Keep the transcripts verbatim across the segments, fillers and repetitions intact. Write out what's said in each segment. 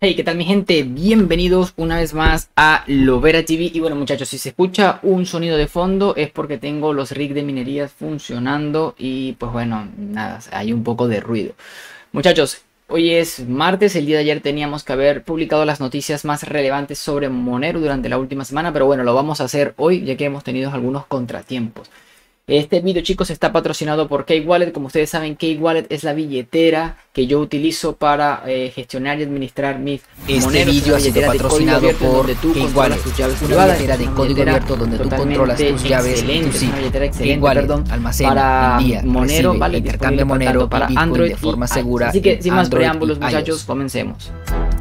Hey, ¿qué tal mi gente? Bienvenidos una vez más a Lovera T V. Y bueno muchachos, si se escucha un sonido de fondo es porque tengo los rigs de minería funcionando y pues bueno, nada, hay un poco de ruido. Muchachos, hoy es martes, el día de ayer teníamos que haber publicado las noticias más relevantes sobre Monero durante la última semana, pero bueno, lo vamos a hacer hoy ya que hemos tenido algunos contratiempos. Este video, chicos, está patrocinado por K-Wallet. Como ustedes saben, K-Wallet es la billetera que yo utilizo para eh, gestionar y administrar mis este moneros. video ha sido patrocinado por K-Wallet, tus llaves privadas, una billetera de código abierto donde tú controlas tus llaves y tu una billetera excelente, K-Wallet perdón, almacena, para envía, Monero, recibe, vale, intercambia Monero para y Bitcoin Android de forma y segura. Así que sin más Android preámbulos, y muchachos, iOS. comencemos.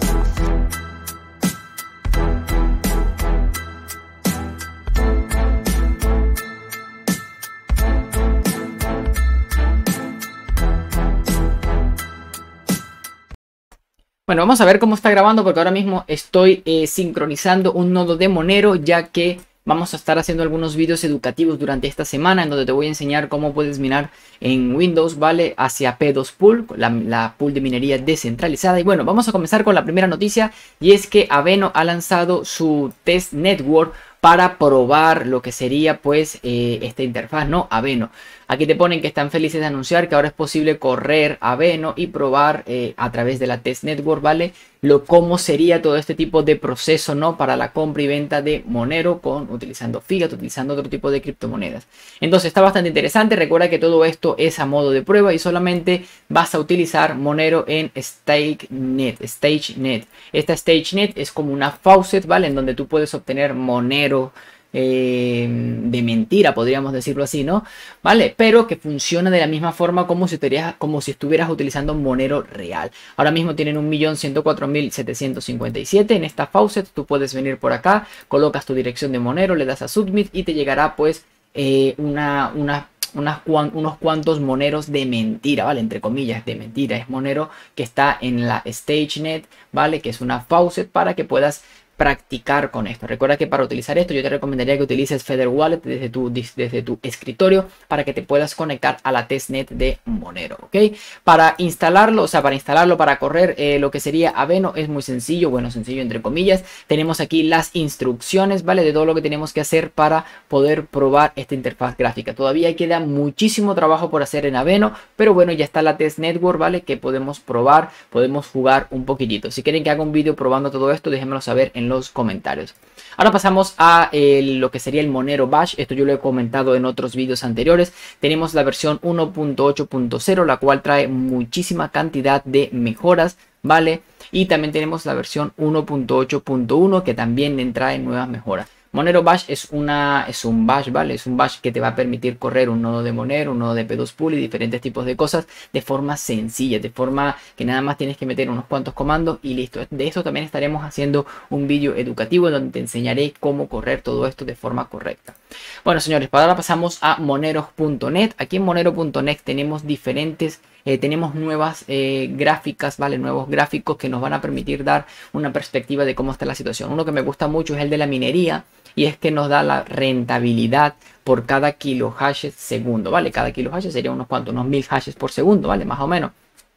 Bueno, vamos a ver cómo está grabando porque ahora mismo estoy eh, sincronizando un nodo de Monero, ya que vamos a estar haciendo algunos vídeos educativos durante esta semana en donde te voy a enseñar cómo puedes minar en Windows, ¿vale? Hacia P dos Pool, la, la pool de minería descentralizada. Y bueno, vamos a comenzar con la primera noticia y es que Aveno ha lanzado su test network para probar lo que sería pues eh, esta interfaz, ¿no? Aveno. Aquí te ponen que están felices de anunciar que ahora es posible correr Aveno y probar eh, a través de la test network, ¿vale? Lo cómo sería todo este tipo de proceso, ¿no? Para la compra y venta de Monero con utilizando Fiat, utilizando otro tipo de criptomonedas. Entonces está bastante interesante. Recuerda que todo esto es a modo de prueba y solamente vas a utilizar Monero en StakeNet. StageNet. Esta StageNet es como una faucet, ¿vale? En donde tú puedes obtener Monero Eh, de mentira, podríamos decirlo así, ¿no? Vale, pero que funciona de la misma forma como si, terías, como si estuvieras utilizando Monero real. Ahora mismo tienen un millón ciento cuatro mil setecientos cincuenta y siete en esta faucet. Tú puedes venir por acá, colocas tu dirección de Monero, le das a Submit y te llegará pues eh, una, una Unas, unos cuantos moneros de mentira, ¿vale? Entre comillas, de mentira. Es Monero que está en la StageNet, ¿vale? Que es una faucet para que puedas practicar con esto. Recuerda que para utilizar esto yo te recomendaría que utilices Feather Wallet desde tu, desde tu escritorio para que te puedas conectar a la testnet de Monero, ¿ok? Para instalarlo, o sea, para instalarlo, para correr eh, lo que sería Aveno es muy sencillo, bueno, sencillo entre comillas. Tenemos aquí las instrucciones, ¿vale? De todo lo que tenemos que hacer para poder probar esta interfaz gráfica. Todavía queda muchísimo trabajo por hacer en Aveno, pero bueno, ya está la test network, ¿vale? Que podemos probar, podemos jugar un poquitito. Si quieren que haga un vídeo probando todo esto, déjenmelo saber en los comentarios. Ahora pasamos a eh, lo que sería el Monero Bash. Esto yo lo he comentado en otros vídeos anteriores. Tenemos la versión uno punto ocho punto cero, la cual trae muchísima cantidad de mejoras, ¿vale? Y también tenemos la versión uno punto ocho punto uno que también trae nuevas mejoras. Monero Bash es, una, es un bash, ¿vale? Es un bash que te va a permitir correr un nodo de Monero, un nodo de P dos Pool y diferentes tipos de cosas de forma sencilla, de forma que nada más tienes que meter unos cuantos comandos y listo. De esto también estaremos haciendo un vídeo educativo donde te enseñaré cómo correr todo esto de forma correcta. Bueno, señores, para ahora pasamos a Monero punto net. Aquí en Monero punto net tenemos diferentes Eh, tenemos nuevas eh, gráficas, ¿vale? Nuevos gráficos que nos van a permitir dar una perspectiva de cómo está la situación. Uno que me gusta mucho es el de la minería y es que nos da la rentabilidad por cada kilo hashes segundo, ¿vale? Cada kilo hashes sería unos cuantos, unos mil hashes por segundo, ¿vale? Más o menos.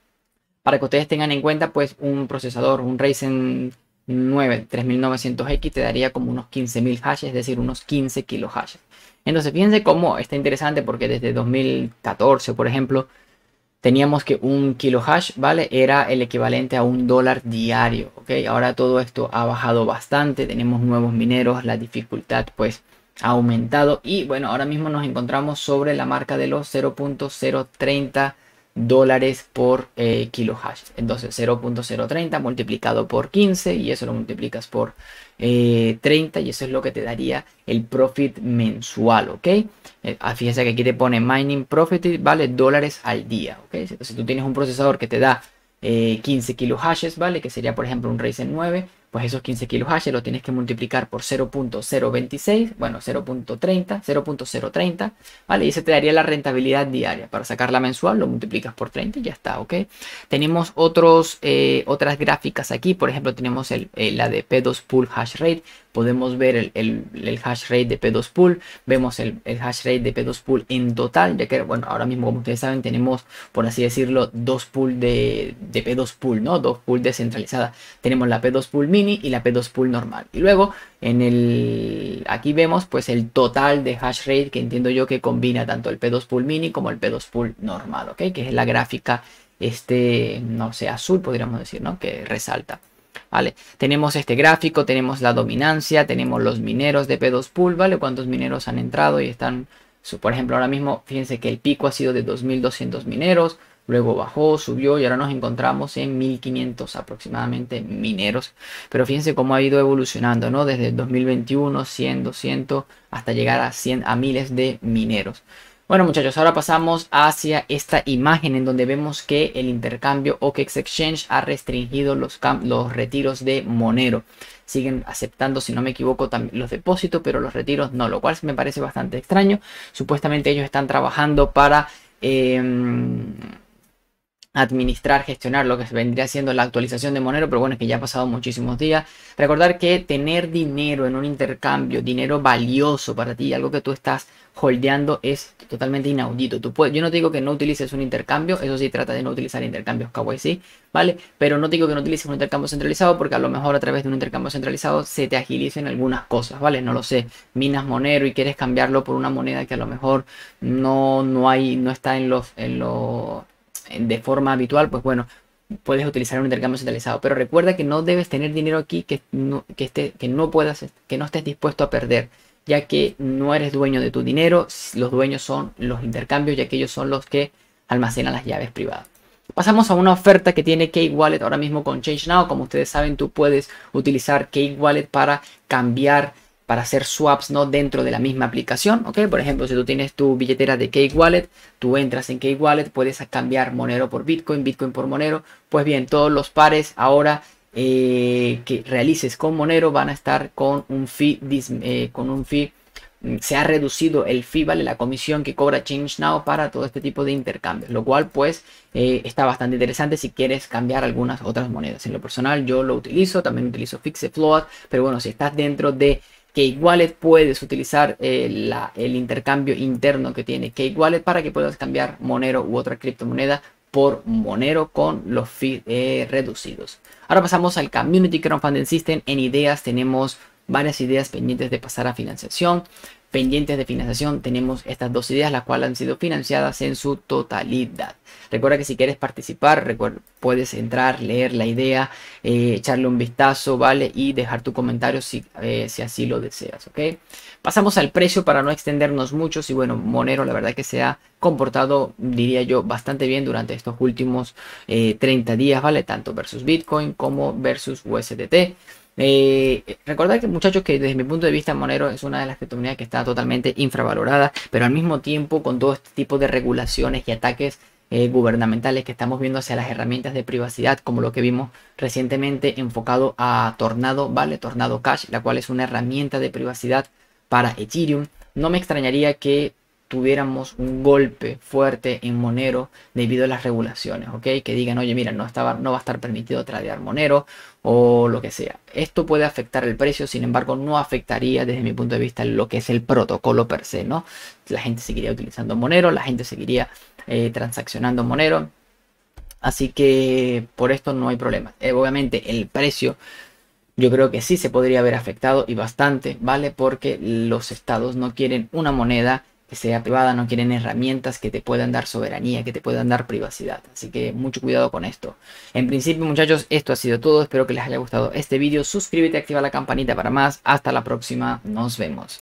Para que ustedes tengan en cuenta, pues un procesador, un Ryzen nueve tres mil novecientos X te daría como unos quince mil hashes, es decir, unos quince kilo hashes. Entonces, fíjense cómo está interesante porque desde dos mil catorce, por ejemplo, teníamos que un kilo hash, ¿vale? Era el equivalente a un dólar diario, ¿ok? Ahora todo esto ha bajado bastante, tenemos nuevos mineros, la dificultad pues ha aumentado y bueno, ahora mismo nos encontramos sobre la marca de los cero punto cero treinta dólares por eh, kilo hash. Entonces cero punto cero treinta multiplicado por quince y eso lo multiplicas por eh, treinta y eso es lo que te daría el profit mensual, ¿ok? Eh, fíjense que aquí te pone mining profit, vale, dólares al día, ¿ok? Entonces si tú tienes un procesador que te da eh, quince kilo hashes, ¿vale? Que sería por ejemplo un Ryzen nueve, pues esos quince kilohash los tienes que multiplicar por cero punto cero veintiséis, bueno, cero punto treinta, cero punto cero treinta, ¿vale? Y ese te daría la rentabilidad diaria. Para sacarla mensual lo multiplicas por treinta y ya está, ¿ok? Tenemos otros, eh, otras gráficas aquí, por ejemplo, tenemos el, el, la de P dos Pool Hash Rate. Podemos ver el, el, el hash rate de P dos Pool, vemos el, el hash rate de P dos Pool en total, ya que, bueno, ahora mismo, como ustedes saben, tenemos, por así decirlo, dos pools de, de P dos Pool, ¿no? Dos pools descentralizadas. Tenemos la P dos Pool Mini y la P dos Pool normal. Y luego, en el, aquí vemos, pues, el total de hash rate, que entiendo yo que combina tanto el P dos Pool Mini como el P dos Pool normal, ¿ok? Que es la gráfica, este, no sé, azul, podríamos decir, ¿no? Que resalta. ¿Vale? Tenemos este gráfico, tenemos la dominancia, tenemos los mineros de P dos Pool, ¿vale? Cuántos mineros han entrado y están, por ejemplo, ahora mismo, fíjense que el pico ha sido de dos mil doscientos mineros, luego bajó, subió y ahora nos encontramos en mil quinientos aproximadamente mineros. Pero fíjense cómo ha ido evolucionando, ¿no? Desde el dos mil veintiuno, cien, doscientos, hasta llegar a cien, a miles de mineros. Bueno, muchachos, ahora pasamos hacia esta imagen en donde vemos que el intercambio O K X Exchange ha restringido los, los retiros de Monero. Siguen aceptando, si no me equivoco, también los depósitos, pero los retiros no, lo cual me parece bastante extraño. Supuestamente ellos están trabajando para eh, administrar, gestionar lo que vendría siendo la actualización de Monero, pero bueno, es que ya ha pasado muchísimos días. Recordar que tener dinero en un intercambio, dinero valioso para ti, algo que tú estás holdeando, es totalmente inaudito. Tú puedes, yo no te digo que no utilices un intercambio, eso sí, trata de no utilizar intercambios K Y C, ¿vale? Pero no te digo que no utilices un intercambio centralizado, porque a lo mejor a través de un intercambio centralizado se te agilicen algunas cosas, ¿vale? No lo sé, minas Monero y quieres cambiarlo por una moneda que a lo mejor no, no hay, no está en los, en los, de forma habitual, pues bueno, puedes utilizar un intercambio centralizado. Pero recuerda que no debes tener dinero aquí que no, que esté, que no puedas, que no estés dispuesto a perder, ya que no eres dueño de tu dinero. Los dueños son los intercambios, ya que ellos son los que almacenan las llaves privadas. Pasamos a una oferta que tiene Cake Wallet ahora mismo con ChangeNow. Como ustedes saben, tú puedes utilizar Cake Wallet para cambiar, para hacer swaps, ¿no? Dentro de la misma aplicación, ¿ok? Por ejemplo, si tú tienes tu billetera de Cake Wallet, tú entras en Cake Wallet, puedes cambiar Monero por Bitcoin, Bitcoin por Monero. Pues bien, todos los pares ahora eh, que realices con Monero van a estar con un fee, eh, con un fee, se ha reducido el fee, ¿vale? La comisión que cobra ChangeNow para todo este tipo de intercambios, lo cual pues eh, está bastante interesante si quieres cambiar algunas otras monedas. En lo personal yo lo utilizo, también utilizo Fixed Float, pero bueno, si estás dentro de Cake Wallet puedes utilizar eh, la, el intercambio interno que tiene Cake Wallet para que puedas cambiar Monero u otra criptomoneda por Monero con los fees eh, reducidos. Ahora pasamos al Community Crowdfunding System. En ideas tenemos varias ideas pendientes de pasar a financiación. Pendientes de financiación tenemos estas dos ideas, las cuales han sido financiadas en su totalidad. Recuerda que si quieres participar, recuerda, puedes entrar, leer la idea, eh, echarle un vistazo, ¿vale? Y dejar tu comentario si, eh, si así lo deseas, ¿ok? Pasamos al precio para no extendernos mucho. Y bueno, Monero la verdad que se ha comportado, diría yo, bastante bien durante estos últimos eh, treinta días, ¿vale? Tanto versus Bitcoin como versus U S D T. Eh, recordad que, muchachos, que desde mi punto de vista Monero es una de las criptomonedas que está totalmente infravalorada, pero al mismo tiempo con todo este tipo de regulaciones y ataques eh, gubernamentales que estamos viendo hacia las herramientas de privacidad, como lo que vimos recientemente enfocado a Tornado, ¿vale? Tornado Cash, la cual es una herramienta de privacidad para Ethereum. No me extrañaría que tuviéramos un golpe fuerte en Monero debido a las regulaciones, ¿ok? Que digan, oye, mira, no, estaba, no va a estar permitido tradear Monero o lo que sea. Esto puede afectar el precio, sin embargo, no afectaría desde mi punto de vista lo que es el protocolo per se, ¿no? La gente seguiría utilizando Monero, la gente seguiría eh, transaccionando Monero, así que por esto no hay problema. Eh, obviamente el precio yo creo que sí se podría haber afectado y bastante, ¿vale? Porque los estados no quieren una moneda que sea privada, no quieren herramientas que te puedan dar soberanía, que te puedan dar privacidad. Así que mucho cuidado con esto. En principio, muchachos, esto ha sido todo. Espero que les haya gustado este vídeo. Suscríbete, activa la campanita para más. Hasta la próxima. Nos vemos.